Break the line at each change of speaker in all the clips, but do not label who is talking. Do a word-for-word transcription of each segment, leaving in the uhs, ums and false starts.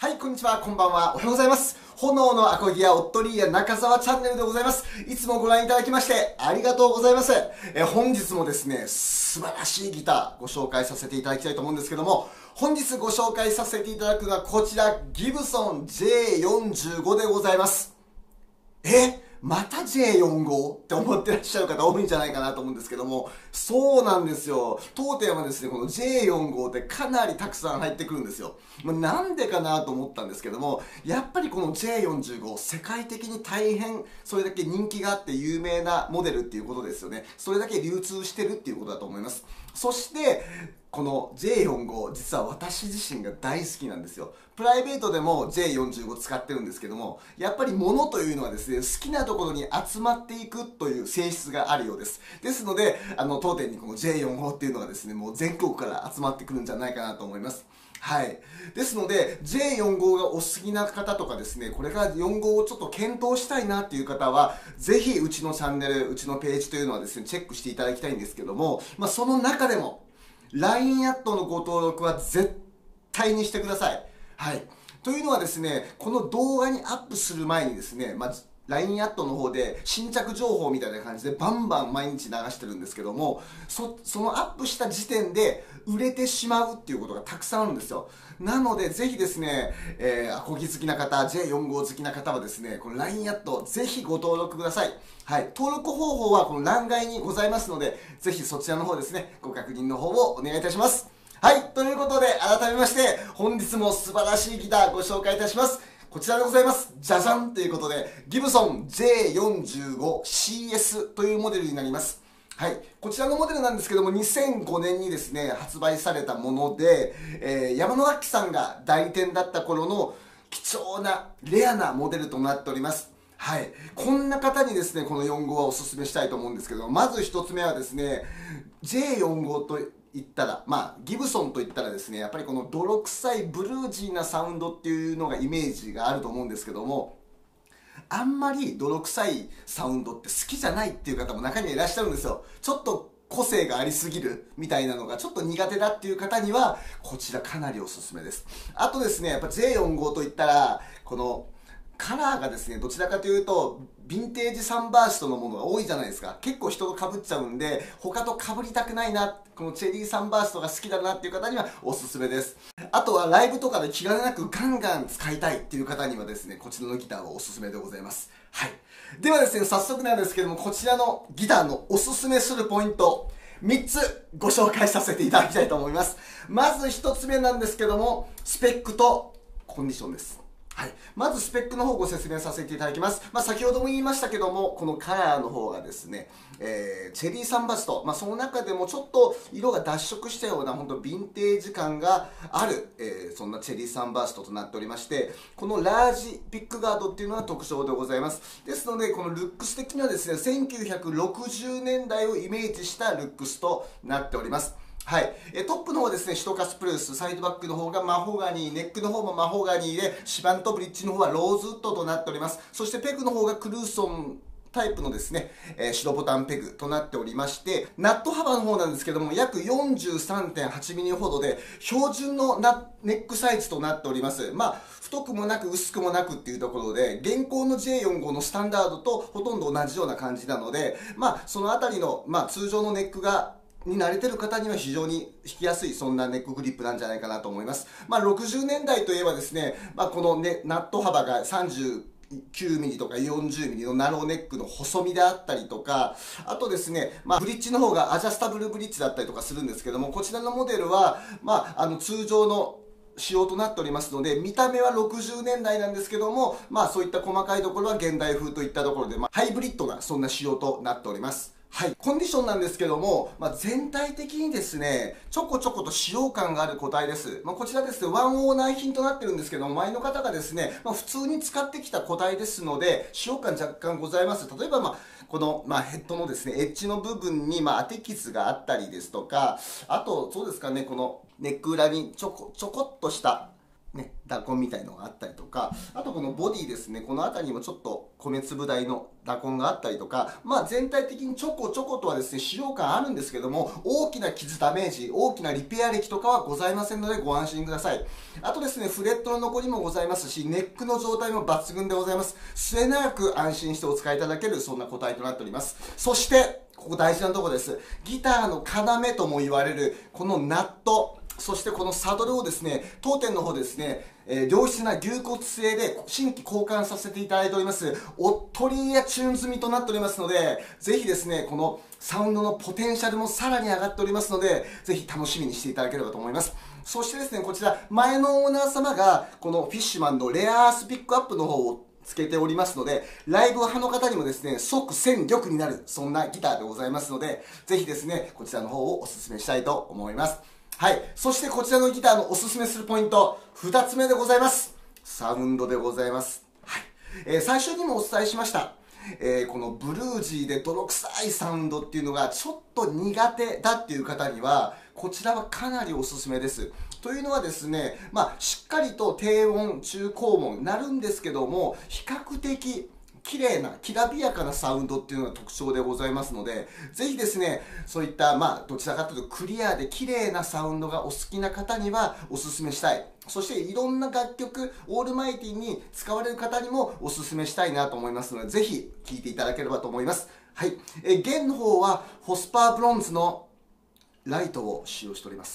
はい、こんにちは、こんばんは、おはようございます。炎のアコギやオットリーや中澤チャンネルでございます。いつもご覧いただきましてありがとうございます。え本日もですね、素晴らしいギターご紹介させていただきたいと思うんですけども、本日ご紹介させていただくのはこちら、ギブソン ジェイよんじゅうご でございます。えまた ジェイよんじゅうご って思ってらっしゃる方多いんじゃないかなと思うんですけども、そうなんですよ。当店はですね、この ジェイよんじゅうご ってかなりたくさん入ってくるんですよ。まあ、なんでかなと思ったんですけども、やっぱりこの ジェイよんじゅうご、世界的に大変それだけ人気があって有名なモデルっていうことですよね。それだけ流通してるっていうことだと思います。そして、この ジェイよんじゅうご、実は私自身が大好きなんですよ。プライベートでも ジェイよんじゅうご 使ってるんですけども、やっぱり物というのはですね、好きなところに集まっていくという性質があるようです。ですので、あの、当店にこの ジェイよんじゅうご っていうのはですね、もう全国から集まってくるんじゃないかなと思います。はい。ですので、ジェイよんじゅうご がお好きな方とかですね、これからよんじゅうごをちょっと検討したいなっていう方は、ぜひうちのチャンネル、うちのページというのはですね、チェックしていただきたいんですけども、まあ、その中でも、ライン アットのご登録は絶対にしてください。はい。というのはですね、この動画にアップする前にですね、まあ、ライン アットの方で新着情報みたいな感じでバンバン毎日流してるんですけども、そ、そのアップした時点で売れてしまうっていうことがたくさんあるんですよ。なので、ぜひですね、えー、アコギ好きな方、ジェイよんじゅうご 好きな方はですね、この ライン アットぜひご登録ください。はい。登録方法はこの欄外にございますので、ぜひそちらの方ですね、ご確認の方をお願いいたします。はい。ということで、改めまして、本日も素晴らしいギターご紹介いたします。こちらでございます。じゃじゃんということで、ギブソン ジェイよんじゅうごシーエス というモデルになります。はい。こちらのモデルなんですけども、にせんごねんにですね、発売されたもので、えー、山野楽器さんが代理店だった頃の貴重な、レアなモデルとなっております。はい。こんな方にですね、このよんじゅうごはおすすめしたいと思うんですけど、まず一つ目はですね、ジェイよんじゅうご と言ったら、まあ、ギブソンと言ったらですね、やっぱりこの泥臭いブルージーなサウンドっていうのがイメージがあると思うんですけども、あんまり泥臭いサウンドって好きじゃないっていう方も中にはいらっしゃるんですよ。ちょっと個性がありすぎるみたいなのがちょっと苦手だっていう方には、こちらかなりおすすめです。あとですね、やっぱ ジェイよんじゅうご と言ったら、このカラーがですね、どちらかというと、ヴィンテージサンバーストのものが多いじゃないですか。結構人と被っちゃうんで、他と被りたくないな、このチェリーサンバーストが好きだなっていう方にはおすすめです。あとはライブとかで気兼ねなくガンガン使いたいっていう方にはですね、こちらのギターはおすすめでございます。はい。ではですね、早速なんですけども、こちらのギターのおすすめするポイント、みっつご紹介させていただきたいと思います。まずひとつめなんですけども、スペックとコンディションです。はい。まずスペックの方をご説明させていただきます。まあ、先ほども言いましたけども、このカラーの方がですね、えー、チェリーサンバスト。まあ、その中でもちょっと色が脱色したような、本当ヴィンテージ感がある、えー、そんなチェリーサンバーストとなっておりまして、このラージピックガードっていうのが特徴でございます。ですので、このルックス的にはですね、せんきゅうひゃくろくじゅうねんだいをイメージしたルックスとなっております。はい。えトップの方はですね、シトカスプルース、サイドバックの方がマホガニー、ネックの方もマホガニーで、シバンとブリッジの方はローズウッドとなっております。そしてペグの方がクルーソンタイプのですね、えー、白ボタンペグとなっておりまして、ナット幅の方なんですけども、約 よんじゅうさんてんはちミリ ほどで、標準のナネックサイズとなっております。まあ、太くもなく薄くもなくっていうところで、現行の ジェイよんじゅうご のスタンダードとほとんど同じような感じなので、まあ、そのあたりの、まあ、通常のネックが、に慣れてる方には非常に弾きやすい、そんなネックグリップなんじゃないかなと思います。まあ、ろくじゅうねんだいといえばですね、まあ、このね、ナット幅がさんじゅうきゅうミリとかよんじゅうミリのナローネックの細身であったりとか、あとですね、まあ、ブリッジの方がアジャスタブルブリッジだったりとかするんですけども、こちらのモデルは、まあ、あの、通常の仕様となっておりますので、見た目はろくじゅうねんだいなんですけども、まあそういった細かいところは現代風といったところで、まあ、ハイブリッドなそんな仕様となっております。はい。コンディションなんですけども、まあ、全体的にですね、ちょこちょこと使用感がある個体です。まあ、こちらですね、ワンオーナー品となってるんですけども、前の方がですね、まあ、普通に使ってきた個体ですので、使用感若干ございます。例えば、まあ、この、まあ、ヘッドのですね、エッジの部分に、まあ、当て傷があったりですとか、あと、そうですかね、このネック裏にちょこ、ちょこっとした、 ね、打痕みたいのがあったりとか、あとこのボディですね、この辺りにもちょっと米粒大の打痕があったりとか、まあ全体的にちょこちょことはですね、使用感あるんですけども、大きな傷ダメージ、大きなリペア歴とかはございませんのでご安心ください。あとですね、フレットの残りもございますし、ネックの状態も抜群でございます。末永く安心してお使いいただける、そんな個体となっております。そして、ここ大事なところです。ギターの要とも言われる、このナット、そしてこのサドルをですね、当店の方でですね、えー、良質な牛骨製で新規交換させていただいております、オットリーヤチューン済みとなっておりますので、ぜひですね、このサウンドのポテンシャルもさらに上がっておりますので、ぜひ楽しみにしていただければと思います。そしてですね、こちら、前のオーナー様が、このフィッシュマンのレアアースピックアップの方をつけておりますので、ライブ派の方にもですね、即戦力になる、そんなギターでございますので、ぜひですね、こちらの方をお勧めしたいと思います。はい。そしてこちらのギターのおすすめするポイント、二つ目でございます。サウンドでございます。はい。えー、最初にもお伝えしました。えー、このブルージーで泥臭いサウンドっていうのがちょっと苦手だっていう方には、こちらはかなりおすすめです。というのはですね、まあ、しっかりと低音、中高音なるんですけども、比較的、綺麗な、きらびやかなサウンドっていうのが特徴でございますので、ぜひですね、そういった、まあ、どちらかというとクリアで綺麗なサウンドがお好きな方にはおすすめしたい。そしていろんな楽曲、オールマイティに使われる方にもおすすめしたいなと思いますので、ぜひ聴いていただければと思います。はい。え、弦の方は、ホスパーブロンズのライトを使用しております。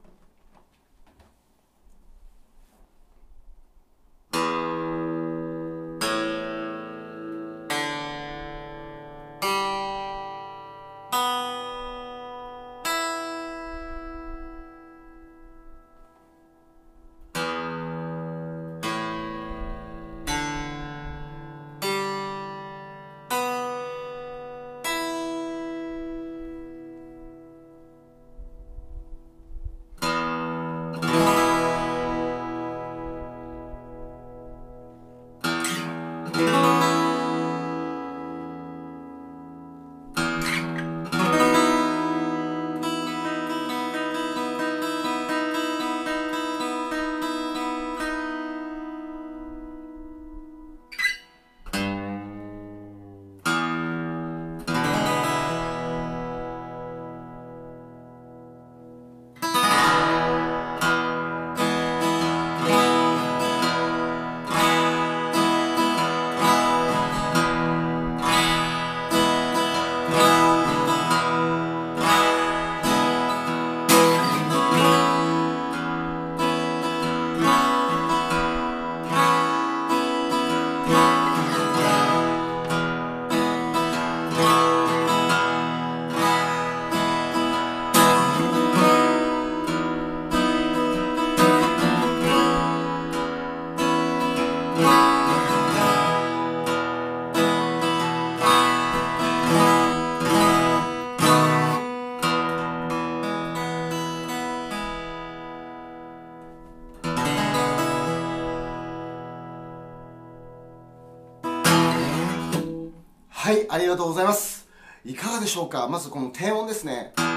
はい、ありがとうございます。いかがでしょうか。まずこの低音ですね。や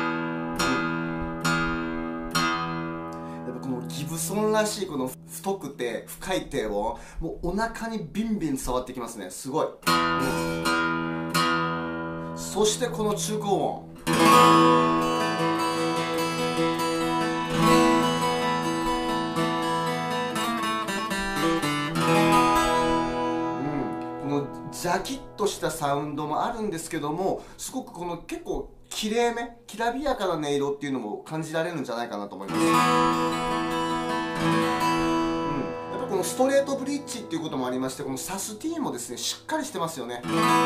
っぱこのギブソンらしいこの太くて深い低音、もうお腹にビンビン伝わってきますね。すごい。うん、そしてこの中高音。ジャキッとしたサウンドもあるんですけども、すごくこの結構きれいめ、きらびやかな音色っていうのも感じられるんじゃないかなと思います。うん、やっぱこのストレートブリッジっていうこともありまして、このサスティーンもですね、しっかりしてますよね。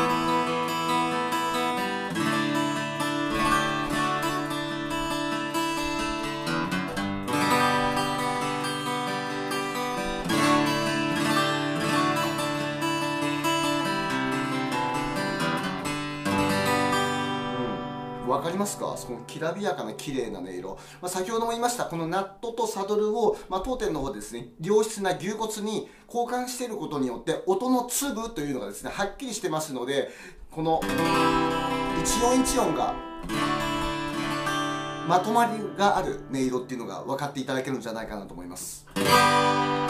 わかりますか？そのきらびやかな綺麗な音色、まあ、先ほども言いましたこのナットとサドルを、まあ、当店の方でですね、良質な牛骨に交換していることによって音の粒というのがですねはっきりしてますので、この一音一音がまとまりがある音色っていうのが分かっていただけるんじゃないかなと思います。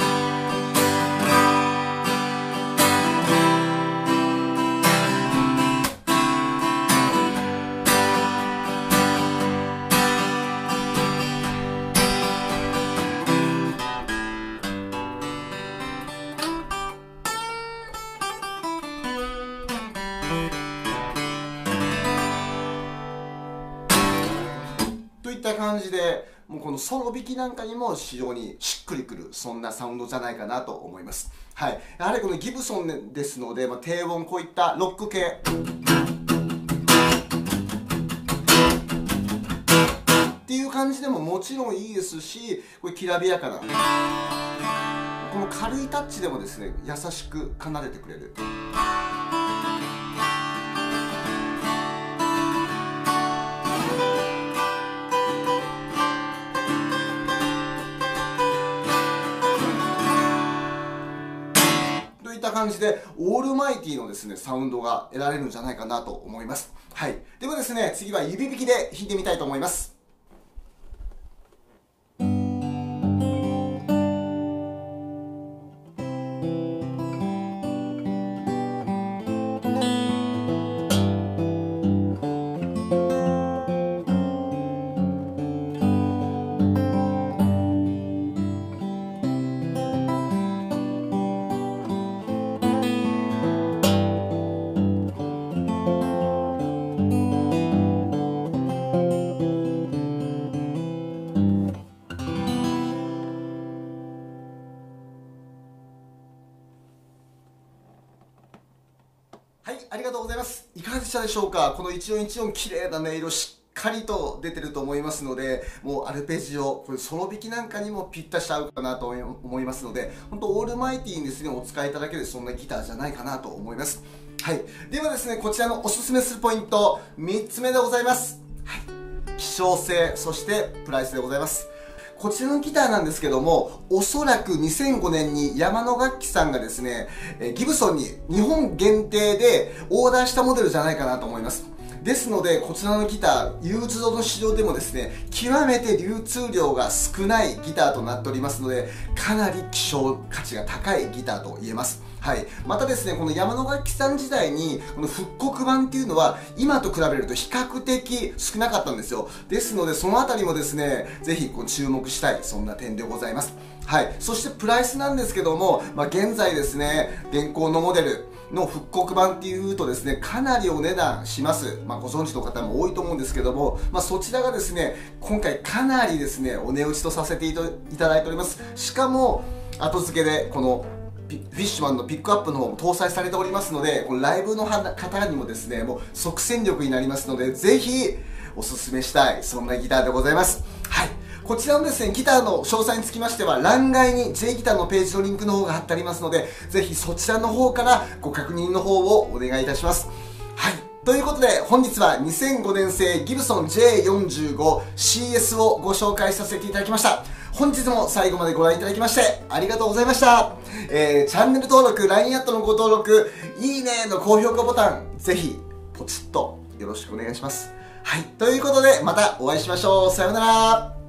といった感じで、もうこのソロ弾きなんかにも非常にしっくりくる、そんなサウンドじゃないかなと思います。はい。やはりこのギブソンですので、まあ、低音、こういったロック系。っていう感じでももちろんいいですし、これきらびやかな。この軽いタッチでもですね、優しく奏でてくれる。といった感じで、オールマイティのですね、サウンドが得られるんじゃないかなと思います。はい。ではですね、次は指弾きで弾いてみたいと思います。はい、ありがとうございます。いかがでしたでしょうか。この一音一音綺麗な音色しっかりと出てると思いますので、もうアルペジオ、これソロ弾きなんかにもぴったし合うかなと思いますので、本当オールマイティにですね、お使いいただけるそんなギターじゃないかなと思います。はい。ではですね、こちらのおすすめするポイント、みっつめでございます。はい。希少性、そしてプライスでございます。こちらのギターなんですけども、おそらくにせんごねんに山野楽器さんがですね、ギブソンに日本限定でオーダーしたモデルじゃないかなと思います。ですので、こちらのギター、ユーズドの市場でもですね、極めて流通量が少ないギターとなっておりますので、かなり希少価値が高いギターと言えます。はい。またですね、この山野楽器さん時代に、この復刻版っていうのは、今と比べると比較的少なかったんですよ。ですので、そのあたりもですね、ぜひこう注目したい、そんな点でございます。はい。そしてプライスなんですけども、まあ、現在ですね、現行のモデルの復刻版っていうとですね、かなりお値段します。まあ、ご存知の方も多いと思うんですけども、まあ、そちらがですね、今回かなりですね、お値打ちとさせていただいております。しかも、後付けで、この、フィッシュマンのピックアップの方も搭載されておりますので、このライブの方にもですね、もう即戦力になりますので、ぜひおすすめしたい、そんなギターでございます。はい。こちらのですね、ギターの詳細につきましては、欄外に J ギターのページのリンクの方が貼ってありますので、ぜひそちらの方からご確認の方をお願いいたします。はい。ということで、本日はにせんごねん製ギブソン ジェイよんじゅうごシーエス をご紹介させていただきました。本日も最後までご覧いただきましてありがとうございました。えー、チャンネル登録、ライン アットのご登録、いいねの高評価ボタン、ぜひポチッとよろしくお願いします。はい。ということで、またお会いしましょう。さようなら。